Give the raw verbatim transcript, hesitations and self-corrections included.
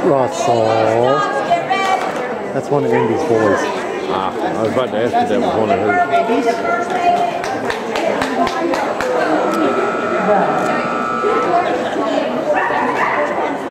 Russell. That's one of Indy's boys. Ah, I was about to ask if that was one of hers.